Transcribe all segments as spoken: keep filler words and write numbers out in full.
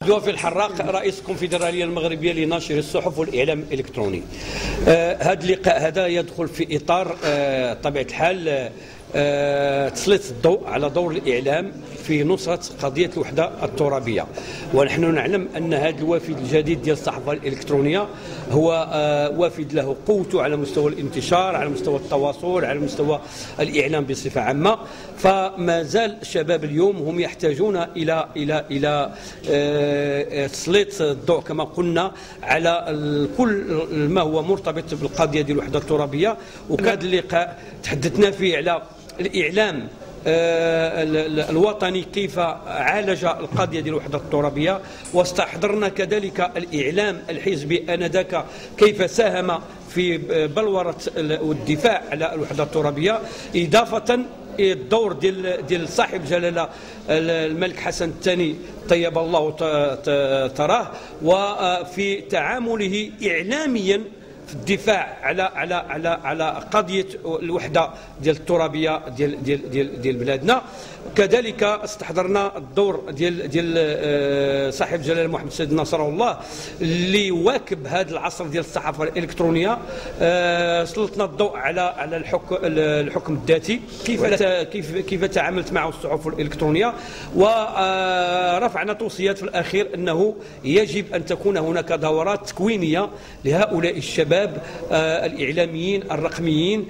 في الحراق رئيس الكونفدرالية المغربية لناشر الصحف والإعلام الإلكتروني. آه هذا اللقاء هذا يدخل في إطار آه طبيعة الحال آه تسليط الضوء على دور الإعلام في نصرة قضية الوحدة الترابية، ونحن نعلم أن هذا الوافد الجديد ديال الصحافة الإلكترونية هو آه وافد له قوته على مستوى الانتشار، على مستوى التواصل، على مستوى الإعلام بصفة عامة. فما زال الشباب اليوم هم يحتاجون إلى إلى إلى آه تسليط الضوء كما قلنا على كل ما هو مرتبط بالقضية ديال الوحدة الترابية. وكاد اللقاء تحدثنا فيه على الإعلام الوطني كيف عالج القضية ديال الوحدة الترابية، واستحضرنا كذلك الإعلام الحزبي آنذاك كيف ساهم في بلورة والدفاع على الوحدة الترابية، إضافة الدور ديال ديال صاحب الجلاله الملك حسن الثاني طيب الله تراه، وفي تعامله إعلاميا في الدفاع على على على على قضيه الوحده ديال الترابيه ديال ديال ديال ديال بلادنا. كذلك استحضرنا الدور ديال ديال صاحب الجلاله محمد السيد نصر الله اللي واكب هذا العصر ديال الصحافه الالكترونيه. سلطنا الضوء على على الحكم الحكم الذاتي، كيف كيف كيف تعاملت معه الصحف الالكترونيه، ورفعنا توصيات في الاخير انه يجب ان تكون هناك دورات تكوينيه لهؤلاء الشباب الإعلاميين الرقميين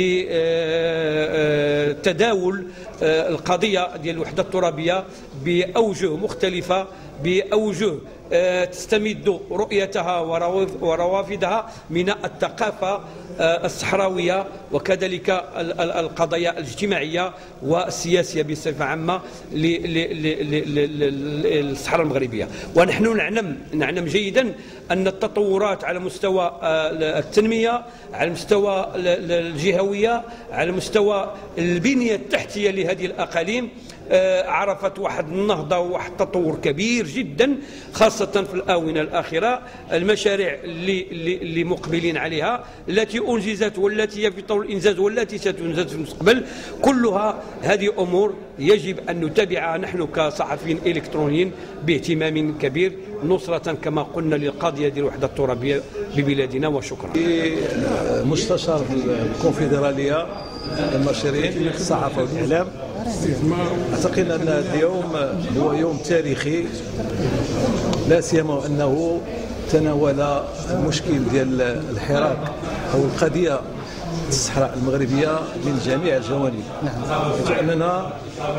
لتداول القضية ديال الوحدة الترابية بأوجه مختلفة، بأوجه تستمد رؤيتها وروافدها من الثقافة الصحراوية، وكذلك القضايا الاجتماعية والسياسية بصفة عامة للصحراء المغربية. ونحن نعلم نعلم جيدا أن التطورات على مستوى التنمية، على المستوى الجهوية، على مستوى البنية التحتية لهذه الأقاليم عرفت واحد النهضة وواحد التطور كبير جدا، خاصة في الآونة الأخيرة. المشاريع اللي, اللي مقبلين عليها، التي أنجزت والتي هي في طور الإنجاز والتي ستنجز في المستقبل، كلها هذه أمور يجب أن نتابعها نحن كصحفيين إلكترونيين باهتمام كبير، نصرة كما قلنا للقضية ديال الوحدة الترابية ببلادنا. وشكرا. مستشار الكونفدرالية الناشرين الصحافة والإعلام، أعتقد أن اليوم هو يوم تاريخي، لا سيما أنه تناول المشكل ديال الحراك أو القضية الصحراء المغربية من جميع الجوانب. لأننا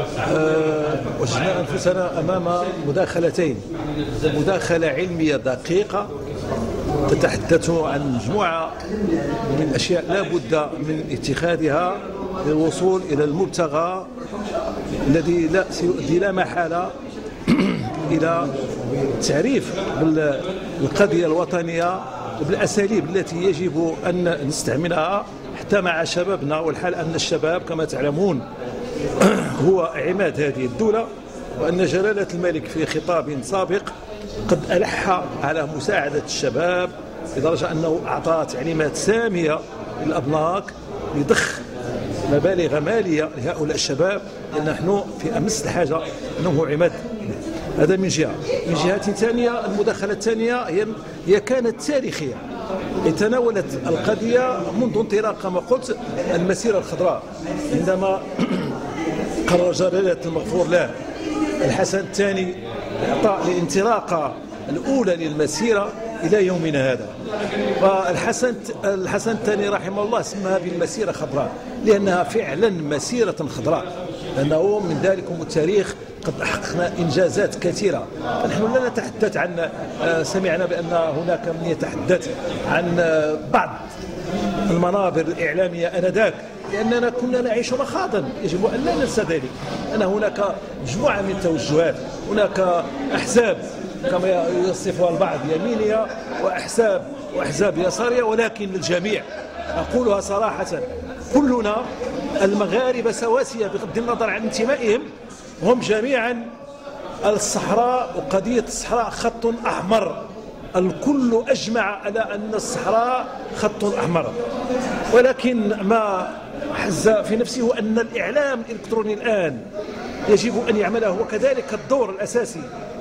وجدنا أنفسنا أمام مداخلتين، مداخلة علمية دقيقة تتحدث عن مجموعة من الأشياء لا بد من اتخاذها للوصول إلى المبتغى الذي لا سيؤدي لا محالة إلى تعريف بالقضية الوطنية وبالأساليب التي يجب أن نستعملها حتى مع شبابنا. والحال أن الشباب كما تعلمون هو عماد هذه الدولة، وأن جلالة الملك في خطاب سابق قد ألح على مساعدة الشباب لدرجة أنه أعطى تعليمات سامية للأبناك لضخ مبالغ مالية لهؤلاء الشباب، لأن نحن في أمس الحاجة أنه عماد. هذا من جهة. من جهة ثانية، المداخلة الثانية هي هي كانت تاريخية، تناولت القضية منذ انطلاق كما قلت المسيرة الخضراء، عندما قرر جلالة المغفور له الحسن الثاني إعطاء الانطلاقة الأولى للمسيرة إلى يومنا هذا. فالحسن الحسن الثاني رحمه الله سماها بالمسيرة خضراء لأنها فعلا مسيرة خضراء، لأنه من ذلكم التاريخ قد أحققنا إنجازات كثيرة. فنحن لا نتحدث عن، سمعنا بأن هناك من يتحدث عن بعض المنابر الإعلامية آنذاك، لأننا كنا نعيش مخاضا، يجب أن لا ننسى ذلك، أن هناك مجموعة من التوجهات، هناك أحزاب كما يصفها البعض يمينية وأحزاب وأحزاب يسارية، ولكن الجميع أقولها صراحة كلنا المغاربة سواسية بغض النظر عن انتمائهم، هم جميعا الصحراء وقضية الصحراء خط أحمر. الكل أجمع على أن الصحراء خط أحمر، ولكن ما حز في نفسه هو أن الإعلام الإلكتروني الآن يجب أن يعمله، وكذلك الدور الأساسي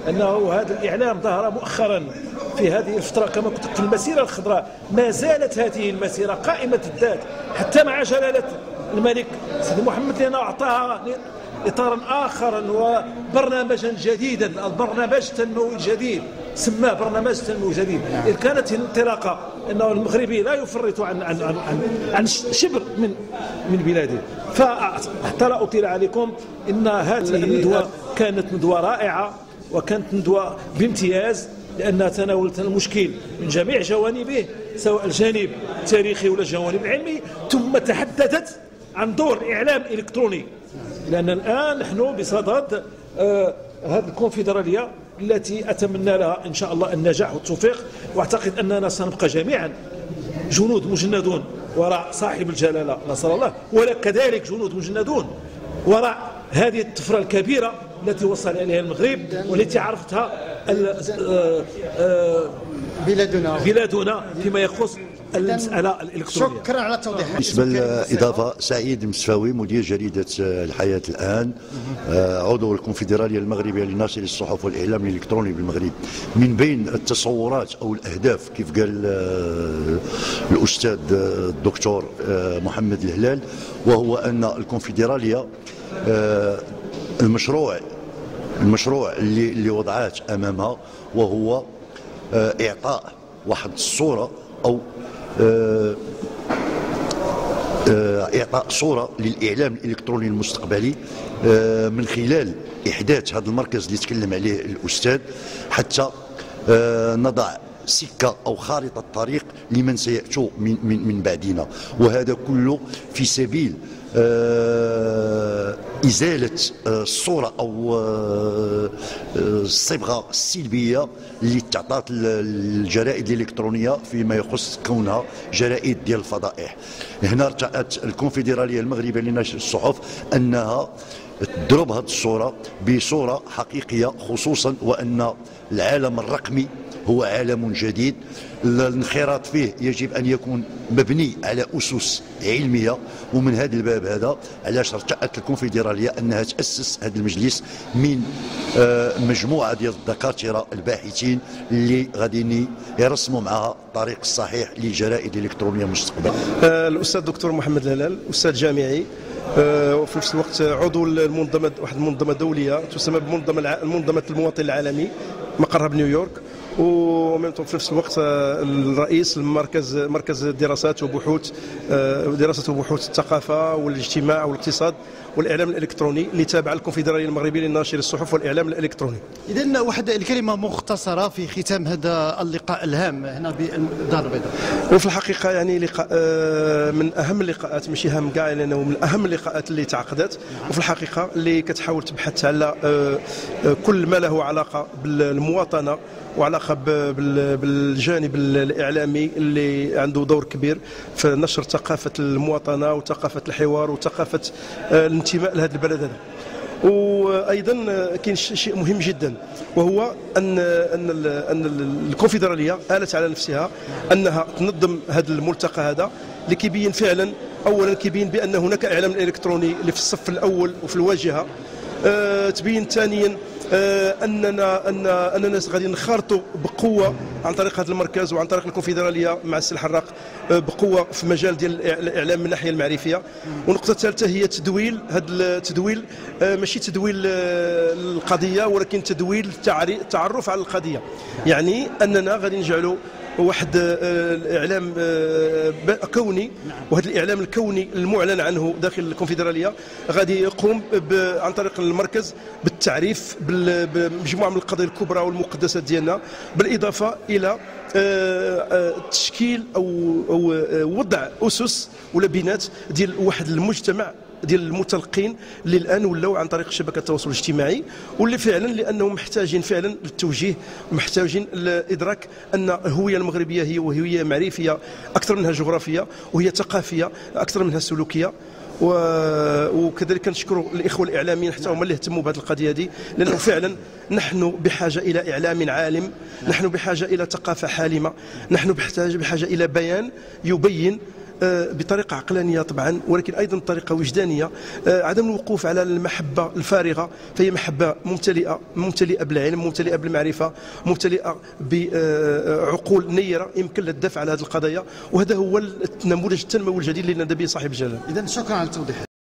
أنه هذا الإعلام ظهر مؤخرا في هذه الفترة كما قلت في المسيرة الخضراء. ما زالت هذه المسيرة قائمة الذات حتى مع جلالة الملك سيدي محمد، لأنه أعطاها إطارا آخرا وبرنامجا جديدا، البرنامج التنموي الجديد سماه برنامج تنموي جديد. إذ كانت الانطلاقة أنه المغربي لا يفرط عن عن عن عن, عن شبر من من بلاده. فحتى لا أطيل عليكم، إن هذه الندوة كانت ندوة رائعة وكانت ندوة بامتياز، لأنها تناولت المشكل من جميع جوانبه، سواء الجانب التاريخي ولا الجوانب العلمي، ثم تحدثت عن دور الإعلام الإلكتروني، لأن الآن نحن بصدد آه هذه الكونفدرالية التي أتمنى لها إن شاء الله النجاح والتوفيق، وأعتقد أننا سنبقى جميعا جنود مجندون وراء صاحب الجلالة نصر الله، وكذلك جنود مجندون وراء هذه الطفرة الكبيرة التي وصل إليها المغرب والتي عرفتها بلادنا بلادنا فيما يخص المسألة الإلكترونية. شكرا على التوضيح. بالنسبة للإضافة، سعيد المسفاوي مدير جريدة الحياة الآن، عضو الكونفدرالية المغربية لناشر الصحف والإعلام الإلكتروني بالمغرب. من بين التصورات أو الأهداف كيف قال الأستاذ الدكتور محمد الهلال، وهو أن الكونفدرالية المشروع المشروع اللي اللي وضعات أمامها وهو إعطاء واحد الصورة أو إعطاء صورة للإعلام الإلكتروني المستقبلي من خلال إحداث هذا المركز اللي تكلم عليه الأستاذ، حتى نضع سكة أو خارطة طريق لمن سيأتوا من, من, من بعدنا، وهذا كله في سبيل إزالة الصورة أو الصبغة السلبية اللي تعطات الجرائد الإلكترونية فيما يخص كونها جرائد ديال الفضائح. هنا ارتأت الكونفدرالية المغربية لنشر الصحف أنها تضرب هذه الصورة بصورة حقيقية، خصوصا وأن العالم الرقمي هو عالم جديد، الانخراط فيه يجب أن يكون مبني على أسس علمية، ومن هذا الباب هذا علاش ارتأت الكونفدرالية أنها تأسس هذا المجلس من مجموعة ديال الدكاترة الباحثين اللي غادي يرسموا معها الطريق الصحيح للجرائد الإلكترونية المستقبل. الأستاذ الدكتور محمد الهلال أستاذ جامعي، وفي نفس الوقت عضو المنظمة واحد المنظمة دولية تسمى بمنظمة منظمة المواطن العالمي مقرها بنيويورك، ومن في نفس الوقت الرئيس المركز مركز دراسات وبحوث دراسات وبحوث الثقافة والاجتماع والاقتصاد والإعلام الإلكتروني اللي تابع الكونفدرالية المغربية لناشر الصحف والإعلام الإلكتروني. إذن واحد الكلمة مختصرة في ختام هذا اللقاء الهام هنا بالدار البيضاء. وفي الحقيقة يعني لقاء من أهم اللقاءات، ماشي أهم كاع، لأنه من أهم اللقاءات اللي تعقدت، وفي الحقيقة اللي كتحاول تبحث على كل ما له علاقة بالمواطنة وعلاقة بالجانب الإعلامي اللي عنده دور كبير في نشر ثقافة المواطنة وثقافة الحوار وثقافة الانتماء لهذا البلد هذا. وايضا كاين شيء مهم جدا، وهو ان ان ان الكونفدراليه آلت على نفسها انها تنظم هذا الملتقى هذا، اللي كيبين فعلا اولا كيبين بان هناك اعلام الكتروني اللي في الصف الاول وفي الواجهه. أه تبين ثانيا أه اننا ان اننا غادي نخرطوا بقوه عن طريق هذا المركز وعن طريق الكونفدراليه مع السي الحراق أه بقوه في مجال ديال الاعلام من الناحيه المعرفيه. والنقطه الثالثه هي تدويل هذا التدويل، أه ماشي تدويل أه القضيه، ولكن تدويل التعرف على القضيه، يعني اننا غادي نجعلوا واحد الاعلام كوني، وهذا الاعلام الكوني المعلن عنه داخل الكونفدراليه غادي يقوم عن طريق المركز بالتعريف بمجموعه من القضايا الكبرى والمقدسات ديالنا، بالاضافه الى تشكيل او او وضع اسس ولا بنات ديال واحد المجتمع ديال المتلقين اللي الان ولاو عن طريق شبكه التواصل الاجتماعي، واللي فعلا لانهم محتاجين فعلا للتوجيه، محتاجين لادراك ان الهويه المغربيه هي هويه معرفيه اكثر منها جغرافيه، وهي ثقافيه اكثر منها سلوكيه. وكذلك كنشكروا الاخوه الاعلاميين حتى هما اللي اهتموا بهذه القضيه هذه، لانه فعلا نحن بحاجه الى اعلام عالم، نحن بحاجه الى ثقافه حالمه، نحن بحاجه بحاجه الى بيان يبين بطريقه عقلانيه طبعا، ولكن ايضا بطريقه وجدانيه. عدم الوقوف على المحبه الفارغه، فهي محبه ممتلئه ممتلئه بالعلم، ممتلئه بالمعرفه، ممتلئه بعقول نيره يمكن لها الدفع على هذه القضايا، وهذا هو النموذج التنموي الجديد اللي نادى به صاحب الجلاله. اذا شكرا على التوضيح.